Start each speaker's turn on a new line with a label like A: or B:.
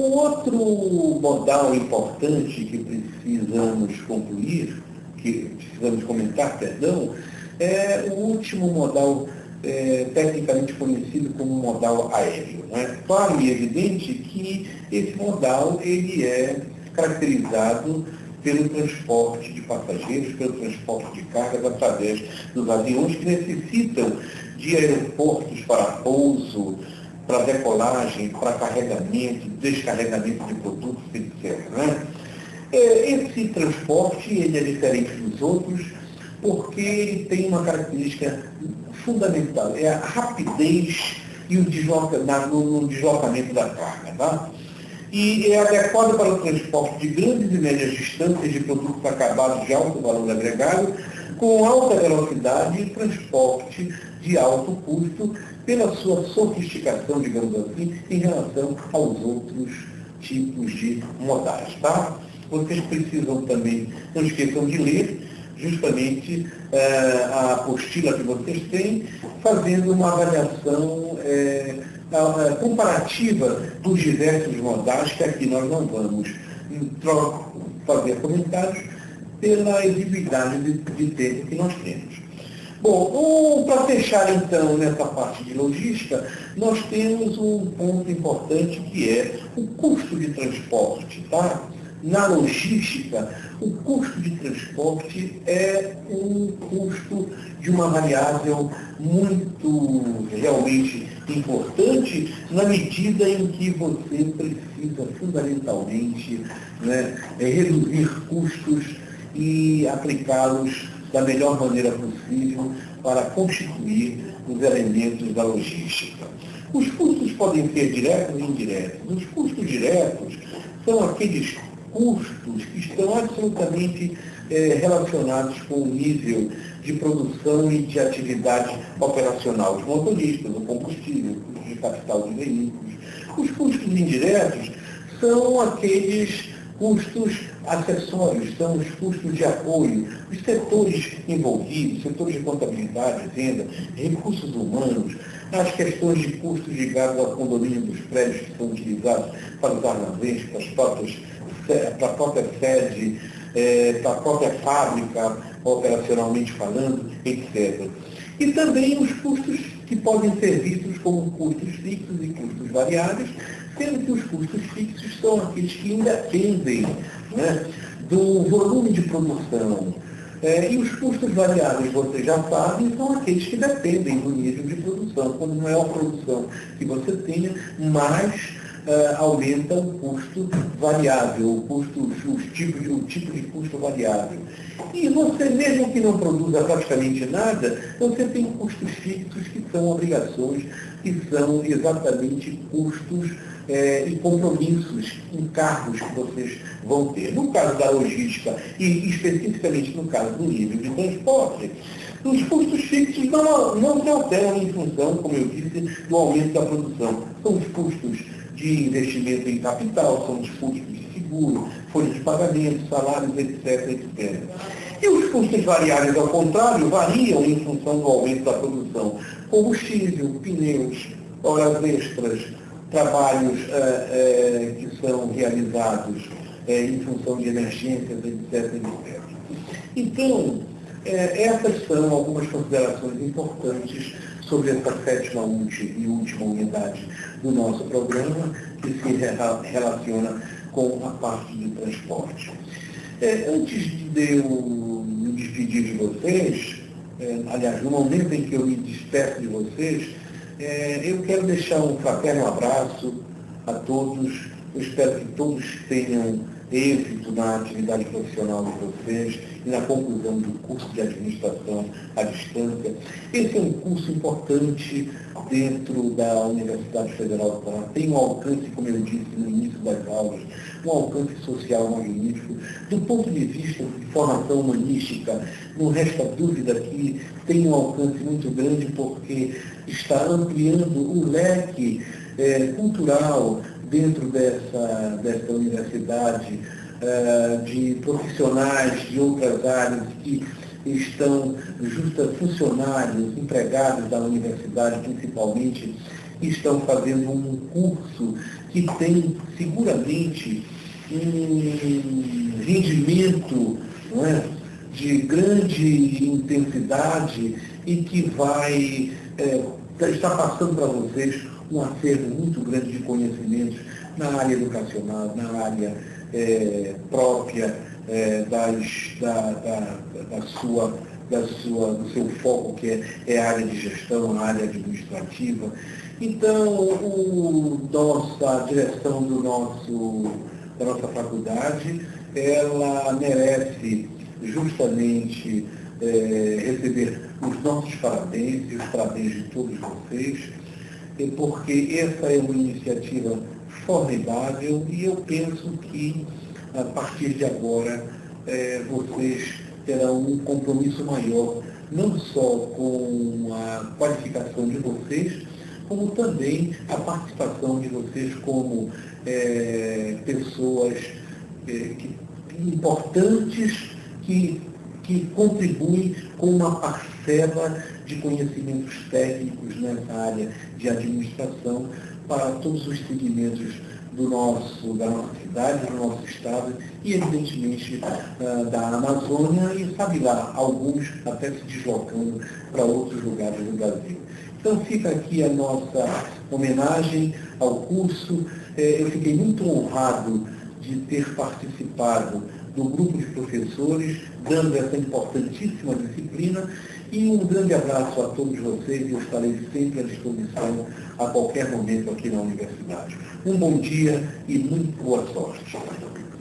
A: Um outro modal importante que precisamos concluir, que precisamos comentar, perdão, é o último modal tecnicamente conhecido como modal aéreo. Né? Claro e evidente que esse modal ele é caracterizado pelo transporte de passageiros, pelo transporte de cargas através dos aviões que necessitam de aeroportos para pouso, para decolagem, para carregamento, descarregamento de produtos, etc. Né? Esse transporte ele é diferente dos outros porque ele tem uma característica fundamental, é a rapidez e o no deslocamento da carga. Tá? E é adequado para o transporte de grandes e médias distâncias de produtos acabados de alto valor agregado, com alta velocidade e transporte de alto custo, pela sua sofisticação, digamos assim, em relação aos outros tipos de modais. Tá? Vocês precisam também, não esqueçam de ler justamente a apostila que vocês têm, fazendo uma avaliação comparativa dos diversos modais, que aqui nós não vamos fazer comentários pela exiguidade de tempo que nós temos. Bom, para fechar então nessa parte de logística, nós temos um ponto importante que é o custo de transporte. Tá? Na logística, o custo de transporte é um custo de uma variável muito realmente importante na medida em que você precisa fundamentalmente, né, reduzir custos e aplicá-los da melhor maneira possível para constituir os elementos da logística. Os custos podem ser diretos e indiretos. Os custos diretos são aqueles custos que estão absolutamente relacionados com o nível de produção e de atividade operacional dos motoristas, o combustível, o custo de capital de veículos. Os custos indiretos são aqueles custos acessórios, são os custos de apoio, os setores envolvidos, setores de contabilidade, venda, recursos humanos, as questões de custos ligados ao condomínio dos prédios que são utilizados para os armazéns, para a própria sede, para a própria fábrica, operacionalmente falando, etc. E também os custos que podem ser vistos como custos fixos e custos variáveis, sendo que os custos fixos são aqueles que independem, né, do volume de produção. E os custos variáveis, vocês já sabem, são aqueles que dependem do nível de produção. Quanto maior a produção que você tenha, mais aumenta o custo variável, o tipo de custo variável. E você, mesmo que não produza praticamente nada, você tem custos fixos que são obrigações, que são exatamente custos e compromissos, encargos que vocês vão ter. No caso da logística, e especificamente no caso do nível de transporte, os custos fixos não se alteram em função, como eu disse, do aumento da produção. São os custos de investimento em capital, são os custos de seguro, folhas de pagamento, salários, etc, etc. E os custos variáveis, ao contrário, variam em função do aumento da produção. Combustível, pneus, horas extras, trabalhos que são realizados em função de emergências, etc, etc. Então, essas são algumas considerações importantes sobre essa sétima e última unidade do nosso programa, que se relaciona com a parte de transporte. Antes de eu me despedir de vocês, aliás, no momento em que eu me despeço de vocês, eu quero deixar um fraterno abraço a todos. Eu espero que todos tenham êxito na atividade profissional de vocês e na conclusão do curso de administração à distância. Esse é um curso importante dentro da Universidade Federal do Paraná. Tem um alcance, como eu disse no início das aulas, um alcance social magnífico. Do ponto de vista de formação humanística, não resta dúvida que tem um alcance muito grande porque está ampliando o leque cultural dentro dessa universidade, de profissionais de outras áreas que estão funcionários, empregados da universidade principalmente, que estão fazendo um curso que tem seguramente um rendimento, não é, de grande intensidade e que vai estar passando para vocês um acervo muito grande de conhecimentos na área educacional, na área própria do seu foco, que é a área de gestão, a área administrativa. Então, a direção da nossa faculdade, ela merece justamente receber os nossos parabéns e os parabéns de todos vocês, porque essa é uma iniciativa formidável e eu penso que, a partir de agora, vocês terão um compromisso maior, não só com a qualificação de vocês, como também a participação de vocês como pessoas importantes que contribuem com uma parcela de conhecimentos técnicos nessa área de administração para todos os segmentos da nossa cidade, do nosso estado e, evidentemente, da Amazônia e, sabe lá, alguns até se deslocando para outros lugares do Brasil. Então, fica aqui a nossa homenagem ao curso. Eu fiquei muito honrado de ter participado do grupo de professores, dando essa importantíssima disciplina, e um grande abraço a todos vocês, e eu estarei sempre à disposição a qualquer momento aqui na universidade. Um bom dia e muito boa sorte.